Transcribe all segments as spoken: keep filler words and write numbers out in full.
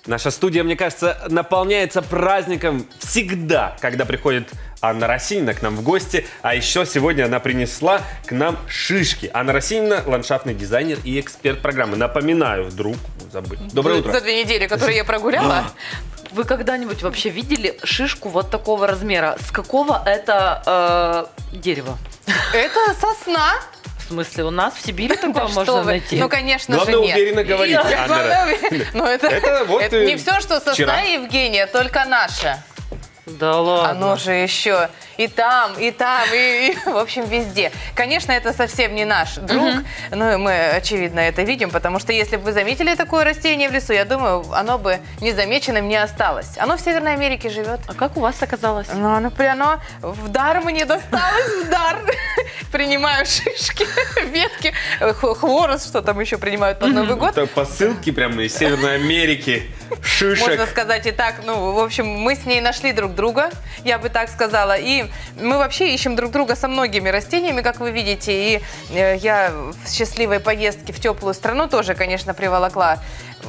Наша студия, мне кажется, наполняется праздником всегда, когда приходит Анна Росинина к нам в гости. А еще сегодня она принесла к нам шишки. Анна Росинина – ландшафтный дизайнер и эксперт программы. Напоминаю, вдруг забыть. Доброе утро. За две недели, которые я прогуляла. Вы когда-нибудь вообще видели шишку вот такого размера? С какого это э, дерева? Это сосна. В смысле, у нас в Сибири такое Да можно что вы. найти? Ну, конечно Главное, же, нет. уверенно говорить, Анна. Главное, уверенно. Но это, Это вот, это э, не все, что сосна, вчера. Евгения, только наша. Да ладно. Оно же еще и там, и там, и, и в общем везде. Конечно, это совсем не наш друг, Мгм. но мы очевидно это видим, потому что если бы вы заметили такое растение в лесу, я думаю, оно бы незамеченным не осталось. Оно в Северной Америке живет. А как у вас оказалось? Но оно, при- оно в дар мне досталось, в дар. Принимаю шишки, ветки, х- хворост, что там еще принимают под Новый год. Это посылки прямо из Северной Америки. Шишек. Можно сказать и так. Ну, в общем, мы с ней нашли друг друга, я бы так сказала. И мы вообще ищем друг друга со многими растениями, как вы видите. И э, я в счастливой поездке в теплую страну тоже, конечно, приволокла.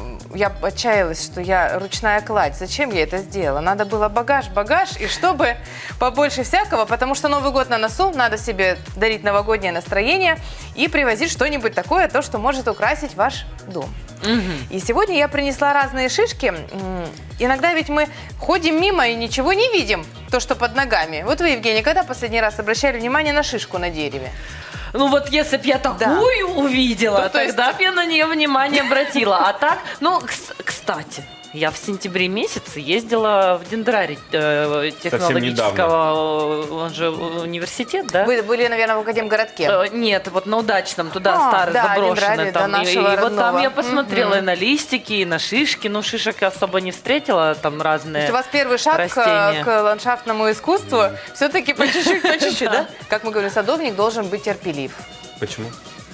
Я отчаялась, что я ручная кладь. Зачем я это сделала? Надо было багаж, багаж, и чтобы побольше всякого, потому что Новый год на носу, надо себе дарить новогоднее настроение и привозить что-нибудь такое, то, что может украсить ваш дом. И сегодня я принесла разные шишки. М, Иногда ведь мы ходим мимо и ничего не видим, то, что под ногами. Вот вы, Евгений, когда последний раз обращали внимание на шишку на дереве? Ну вот если бы я такую увидела, То- то есть- тогда бы я на нее внимание обратила. А так, ну, кс- кстати, я в сентябре месяце ездила в дендрарий э, технологического, он же университет, да? Вы были, наверное, в Академгородке. Э, Нет, вот на Удачном, туда А, старый, да, заброшенный. дендрарий, да, Там, и, нашего и вот там родного. я посмотрела Мгм. и на листики, и на шишки. Ну, шишек я особо не встретила, там То разные есть у вас первый шаг к, растения. к ландшафтному искусству все-таки по чуть-чуть, по чуть-чуть, да? Как мы говорим, садовник должен быть терпелив. Почему?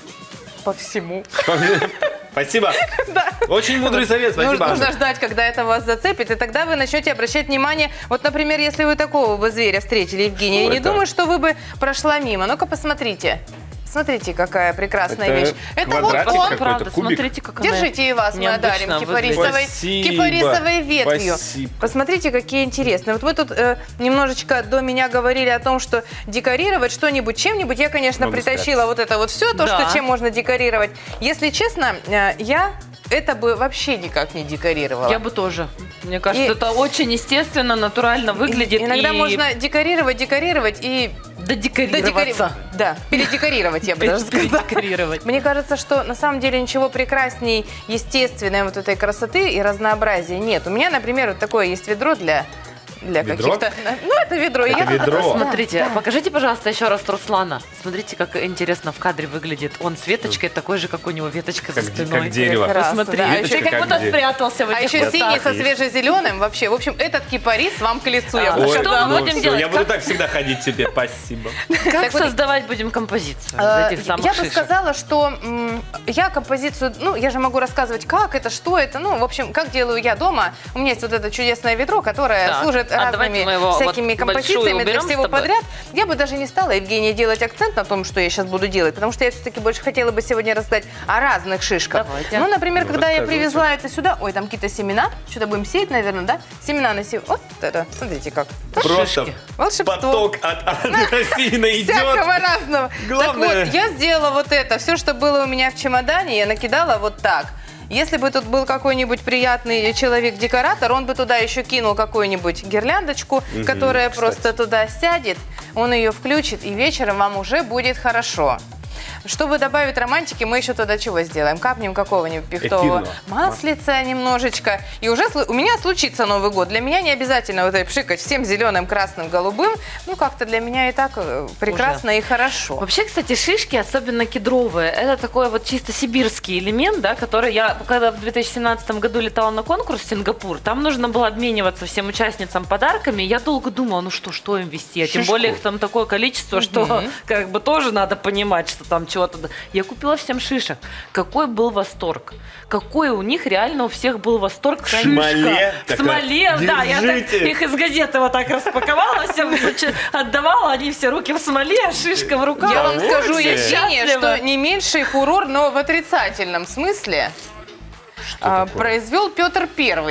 По всему. Спасибо. Очень мудрый совет, Нужно, спасибо, нужно Анна. ждать, когда это вас зацепит, и тогда вы начнете обращать внимание. Вот, например, если вы такого бы зверя встретили, Евгения, я Что не это? думаю, что вы бы прошла мимо. Ну-ка, посмотрите. Смотрите, какая прекрасная Это вещь. Это вот квадратик он. какой-то, Правда, кубик. смотрите, как она Держите, и вас мы одарим необычно кипарисовой, Спасибо. кипарисовой ветвью. Спасибо. Посмотрите, какие интересные. Вот вы тут э, немножечко до меня говорили о том, что декорировать что-нибудь чем-нибудь. Я, конечно, Могу притащила вот это вот все, то, Да. что чем можно декорировать. Если честно, э, я это бы вообще никак не декорировала. Я бы тоже. Мне кажется, И- это очень естественно, натурально выглядит. Иногда и можно декорировать, декорировать и... додекорироваться. Да, передекорировать, я бы даже сказала. Передекорировать. Мне кажется, что на самом деле ничего прекрасней естественной вот этой красоты и разнообразия нет. У меня, например, вот такое есть ведро для, для Ведро? каких-то... Ну, это ведро. Это Я- ведро. Смотрите, покажите, пожалуйста, еще раз Руслана. Смотрите, как интересно в кадре выглядит. Он с веточкой такой же, как у него веточка за Как, спиной. как дерево. Прекрасно, Посмотри, да. А ты еще как как будто где- спрятался в А этих еще кустах. синий со есть. свежезеленым. Вообще, в общем, этот кипарис вам к лицу, я А, бы что сказала. мы будем всё, делать? Я буду Как- так всегда ходить теперь, спасибо. Как Так вот, создавать будем композицию из Э, этих самых Я бы шишек? сказала, что м, я композицию, ну, я же могу рассказывать, как это, что это, ну, в общем, как делаю я дома. У меня есть вот это чудесное ведро, которое Так, служит а разными давайте мы его вот всякими большую композициями для уберем с всего тобой. подряд. Я бы даже не стала, Евгения, делать акцент на том, что я сейчас буду делать, потому что я все-таки больше хотела бы сегодня рассказать о разных шишках. Давайте. Ну, например, Ну, когда я рассказывайте. привезла это сюда, ой, там какие-то семена, что-то будем сеять, наверное, да? Семена на сев- Вот это, смотрите как. Просто Шишки. Волшебство. поток от Анны Росининой идет. Всякого разного. Главное- Так вот, я сделала вот это. Все, что было у меня в чемодане, я накидала вот так. Если бы тут был какой-нибудь приятный человек-декоратор, он бы туда еще кинул какую-нибудь гирляндочку, Мгм, которая кстати. просто туда сядет, он ее включит, и вечером вам уже будет хорошо. Чтобы добавить романтики, мы еще туда чего сделаем? Капнем какого-нибудь пихтового Эфирного. маслица немножечко. И уже слу- у меня случится Новый год. Для меня не обязательно вот это пшикать всем зеленым, красным, голубым. Ну, как-то для меня и так э, прекрасно и хорошо. Вообще, кстати, шишки, особенно кедровые, это такой вот чисто сибирский элемент, да, который я, когда в две тысячи семнадцатом году летала на конкурс в Сингапур, там нужно было обмениваться всем участницам подарками. Я долго думала, ну что, что им вести, а тем Шишку. более их там такое количество, что как бы тоже надо понимать, что там чего-то. Я купила всем шишек. Какой был восторг. Какой у них реально у всех был восторг. Шишка. смоле В такая, смоле, да. Я так, держите. их из газеты вот так распаковала, всем значит, отдавала, они все руки в смоле, а шишка в руках. Я вам Вот скажу, тебе. Евгения, Счастлива. что не меньший фурор, но в отрицательном смысле а, такое? произвел Петр Первый.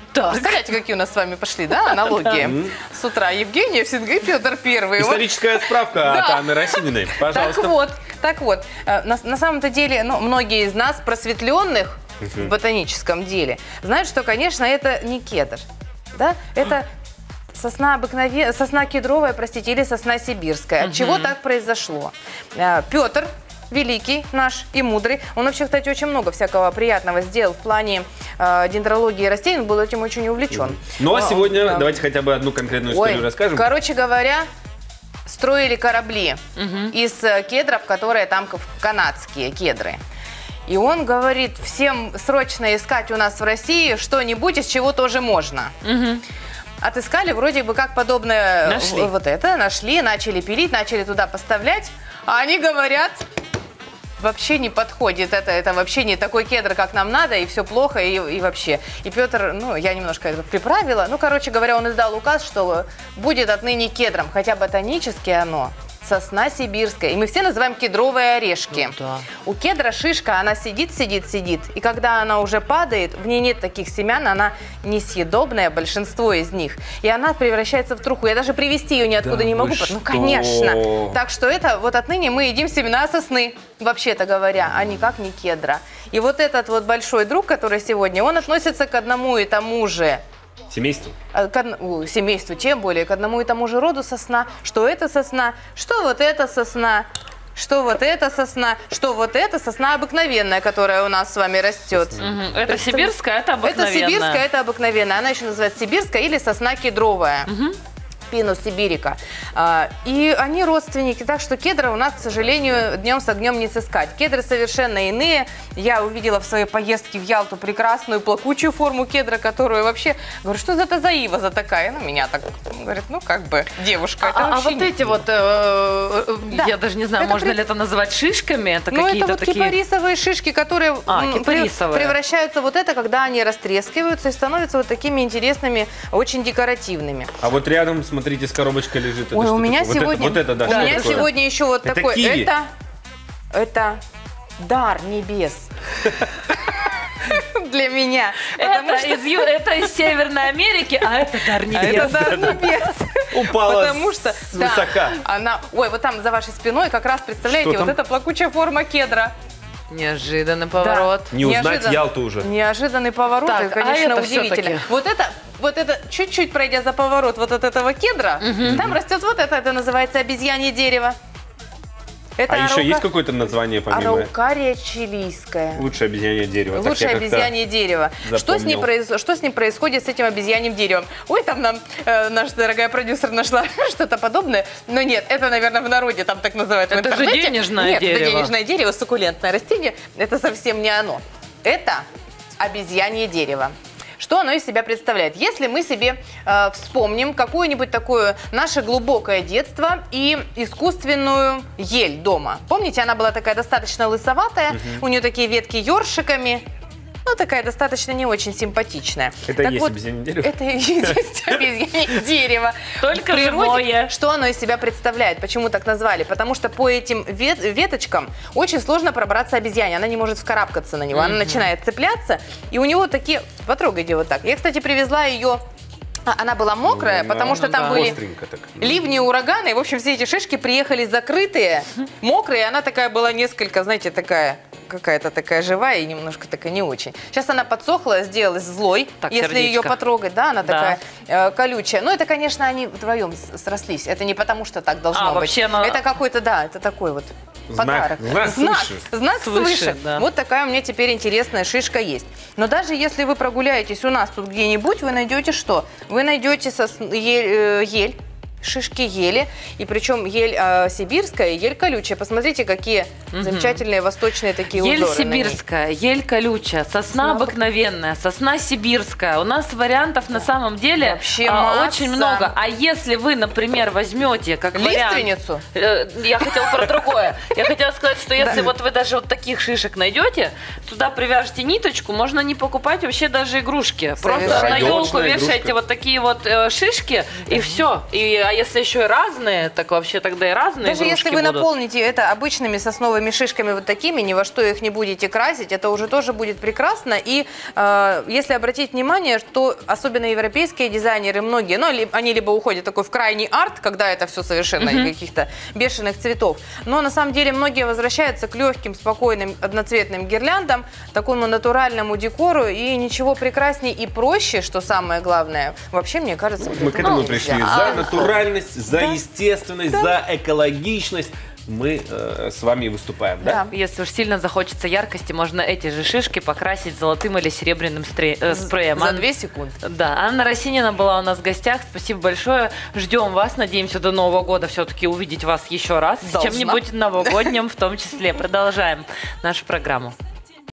Так. Представляете, какие у нас с вами пошли, да, аналогии? С утра Евгения в Синге, Петр Первый. Вот. Историческая справка от Да. Анны Росининой. Пожалуйста. Так вот, так вот, э, на, на самом-то деле, ну, многие из нас, просветленных в ботаническом деле, знают, что, конечно, это не кедр, да, это сосна обыкновенная, сосна кедровая, простите, или сосна сибирская. От чего так произошло? Э, Петр Великий наш и мудрый, он вообще, кстати, очень много всякого приятного сделал в плане э, дендрологии растений, он был этим очень увлечен. Ну а сегодня да. давайте хотя бы одну конкретную Ой, историю расскажем. короче говоря, строили корабли из э, кедров, которые там к- канадские кедры. И он говорит, всем срочно искать у нас в России что-нибудь, из чего тоже можно. Отыскали вроде бы как подобное Нашли. в- вот это, нашли, начали пилить, начали туда поставлять, а они говорят, вообще не подходит, это, это вообще не такой кедр, как нам надо, и все плохо, и, и вообще. И Петр, ну, я немножко это приправила, ну, короче говоря, он издал указ, что будет отныне кедром, хотя ботанически оно сосна сибирская, и мы все называем кедровые орешки. Ну да. У кедра шишка, она сидит, сидит, сидит, и когда она уже падает, в ней нет таких семян, она несъедобная, большинство из них, и она превращается в труху. Я даже привезти ее ниоткуда Да не вы могу, что? ну, конечно. Так что это, вот отныне мы едим семена сосны, вообще-то говоря, а никак не кедра. И вот этот вот большой друг, который сегодня, он относится к одному и тому же Семейство. к одному семейству, тем более к одному и тому же роду сосна. Что это сосна, что вот это сосна, что вот это сосна, что вот это сосна обыкновенная, которая у нас с вами растет. Мгм. Это Представь- сибирская, это Это обыкновенная. сибирская, это обыкновенная. Она еще называется сибирская или сосна кедровая. Пинус сибирика. А, и они родственники, так что кедра у нас, к сожалению, днем с огнем не сыскать. Кедры совершенно иные. Я увидела в своей поездке в Ялту прекрасную плакучую форму кедра, которую вообще, говорю, что за это за ива за такая? Ну, меня так, говорит, ну, как бы, девушка. А, это а вообще вот не- эти вот, э, э, Да. я даже не знаю, Это можно при- ли это называть шишками? Это Ну, это какие-то вот такие... кипарисовые шишки, которые А, м, кипарисовые. превращаются вот это, когда они растрескиваются и становятся вот такими интересными, очень декоративными. А вот рядом, смотрите, с коробочкой лежит. Это Ой, что у меня такое? Вот это- сегодня, Вот это, да. у что меня такое? сегодня еще вот Это такой, киви. это, это дар небес для меня, потому Это, что из, Ю- это из Северной Америки, а это дар а небес. это дар небес. Упала Потому что с да, высока. она, ой, вот там за вашей спиной как раз представляете, Что вот там? эта плакучая форма кедра. Неожиданный Да. поворот. Не узнать Неожиданно. Ялту уже. Неожиданный поворот, Так, и, а конечно, это удивительно. всё-таки? Вот это, вот это, чуть-чуть пройдя за поворот вот от этого кедра, там растет вот это, это называется обезьянье дерево. Это А еще араука- есть какое-то название помимо? Араукария чилийская. Лучшее обезьянье дерево. Так Лучшее я как-то- обезьянье дерево. Что с, ним запомнил. произ- что с ним происходит, с этим обезьяньим деревом? Ой, там нам э, наша дорогая продюсер нашла что-то подобное. Но нет, это, наверное, в народе там так называют. в Это же интернете. денежное нет, дерево. это денежное дерево, суккулентное растение. Это совсем не оно. Это обезьянье дерево. Что оно из себя представляет? Если мы себе э, вспомним какое-нибудь такое наше глубокое детство и искусственную ель дома. Помните, она была такая достаточно лысоватая, у нее такие ветки ёршиками. Ну, такая достаточно не очень симпатичная. Это и Так есть вот, обезьянье дерево? Это и есть обезьянье дерево. Только В природе, живое. что оно из себя представляет? Почему так назвали? Потому что по этим вет- веточкам очень сложно пробраться обезьяне. Она не может вскарабкаться на него. Она начинает цепляться, и у него такие... Потрогайте вот так. Я, кстати, привезла ее... А, Она была мокрая, Ну, потому ну что там да. были Остренько так. ливни, ураганы. И, в общем, все эти шишки приехали закрытые, мокрые. Она такая была несколько, знаете, такая... какая-то такая живая и немножко такая не очень. Сейчас она подсохла, сделалась злой, Так, если сердечко. ее потрогать, да, она Да. такая э, колючая. Но это, конечно, они вдвоем с- срослись. Это не потому, что так должно А, быть. вообще она- Это какой-то, да, это такой вот Знак- подарок. знак свыше. знак Свыше, свыше. да. Вот такая у меня теперь интересная шишка есть. Но даже если вы прогуляетесь у нас тут где-нибудь, вы найдете что? Вы найдете сос- ель, э, ель, шишки ели, и причем ель э, сибирская, и ель колючая. Посмотрите, какие замечательные восточные такие Ель узоры на ней. сибирская, ель колючая, сосна Сосна обыкновенная, сосна сибирская. У нас вариантов на самом деле Вообще а, масса. очень много. А если вы, например, возьмете как вариант... Лиственницу? Э, Я хотела про другое. Я хотела сказать, что если вот вы даже вот таких шишек найдете, сюда привяжете ниточку, можно не покупать вообще даже игрушки. Совершенно. Просто на елку Елочная вешаете игрушка. вот такие вот э, шишки, и все. И, а если еще и разные, так вообще тогда и разные Даже игрушки если вы будут. наполните это обычными сосновыми шишками вот такими, ни во что их не будете красить, это уже тоже будет прекрасно. И э, если обратить внимание, что особенно европейские дизайнеры, многие, ну, ли- они либо уходят такой в крайний арт, когда это все совершенно Мгм. каких-то бешеных цветов, но на самом деле многие возвращаются к легким, спокойным, одноцветным гирляндам, такому натуральному декору, и ничего прекраснее и проще, что самое главное, вообще, мне кажется, Мы к этому нельзя. пришли. За натуральность, за естественность, за экологичность. Мы э, с вами выступаем, да? Да. Если уж сильно захочется яркости, можно эти же шишки покрасить золотым или серебряным стре- э, спреем. За Ан- две секунды. Да, Анна Росинина была у нас в гостях. Спасибо большое. Ждем вас. Надеемся до Нового года все-таки увидеть вас еще раз. С Должна. чем-нибудь новогодним в том числе. Продолжаем нашу программу.